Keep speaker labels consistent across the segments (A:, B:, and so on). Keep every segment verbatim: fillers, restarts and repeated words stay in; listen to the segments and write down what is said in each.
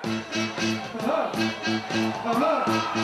A: Aha. Aha.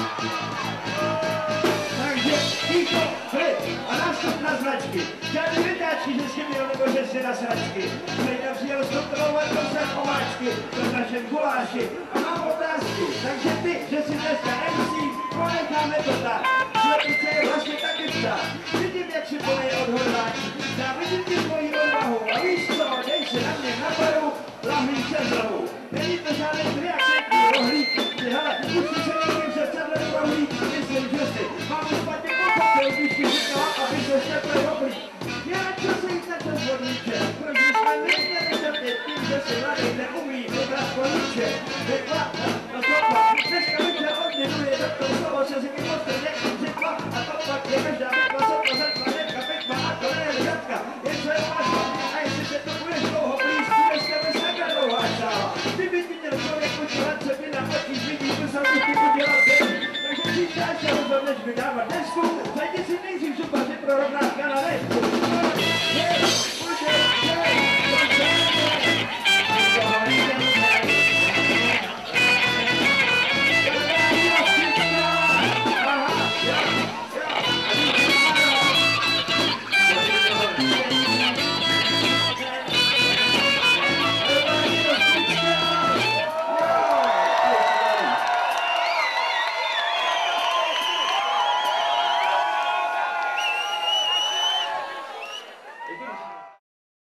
A: Takže ticho, klid a nástup na značky. Žádný vytáčky, že s těmi nebo že si na sračky. Nejde přijel zkontrolovat koncert omáčky v našem guláši. A mám otázky, takže ty, že si dneska em cé, ponecháme to tak. Slepice je vlastně taky psa. Vidím, jak si plnej odhodlání. Já vidím ti tvojí odvahu. A víš co, dej si na mě na baru, lahví přes hlavu. Není to žádný triaketní rohlík. Ty hele, už si se někým před sedlem rohlík. Myslím, že si mám špatně pochopil, když ti říkala, aby se štěpli rohlík. Já čo se jít na čas vodníče, proč jsme neměli trpět tím, že si mladý neumí vybrat koníče. Řekla, no to pak, dneska večer odměnuje, tak to slovo se si mi postrně řekla. A to pak je každá větva, sotva, zetva, netka, pekva, a to ne je jatka. Jen co je vážba, a jestli se to budeš dlouho blíž, dneska by se takhle dlouhá stála. Kdyby ti měl člověk počívat, co by na očích vidí, musel bych ti udělat denní. Takže příště, až se rozhodneš vydávat desku, zajdi si nejdřív zubaři pro rovnátka na nečku.